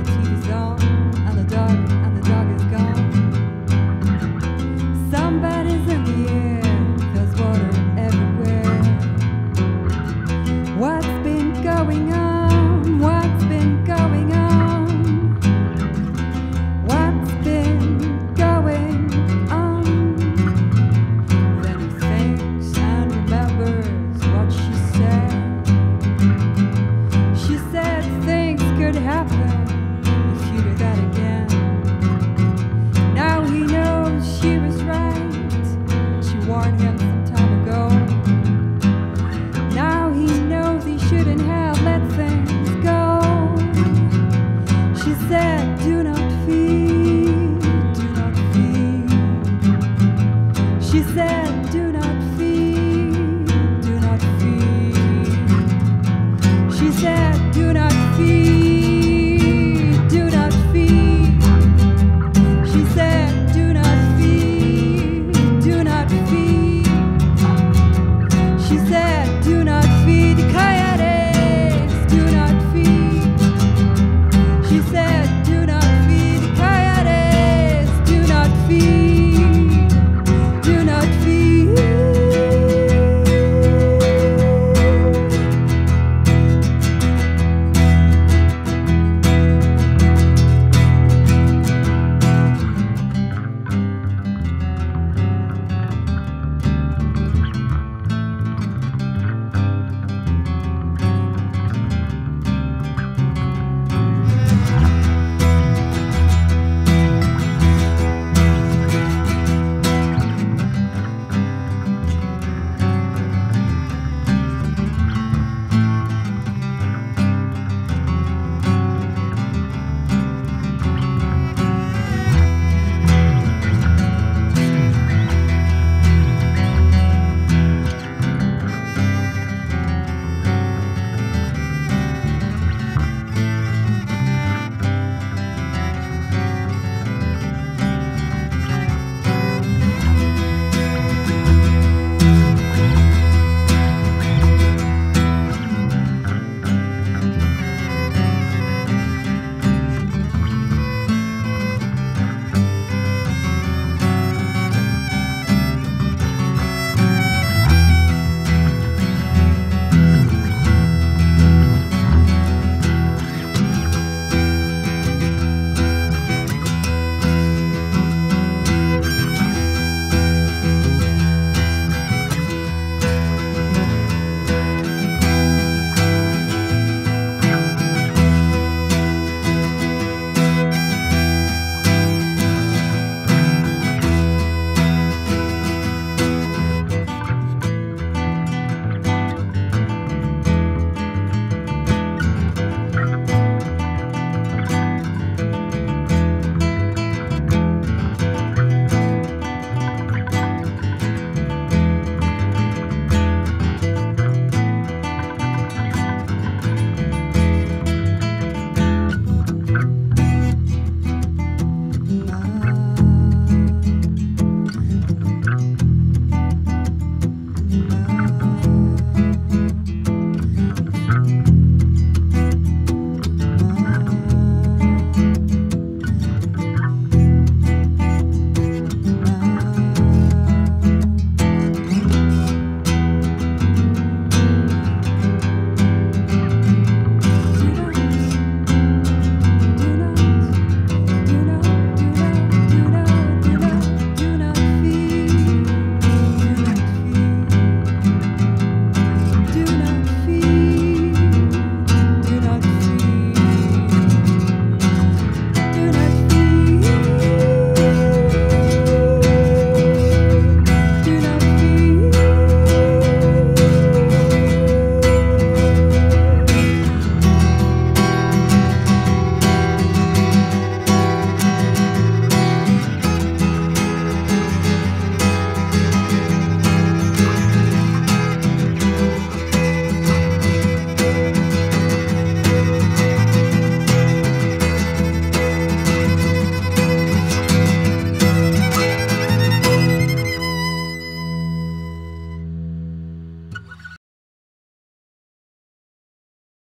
TV's on, and the dog is gone. Somebody's in the air, there's water everywhere. What's been going on? What's been going on? What's been going on? Then he thinks and remembers what she said. She said things could happen if you do that again. Now he knows she was right. She warned him some time ago. Now he knows he shouldn't have let things go. She said, do not feed, do not feed. She said, do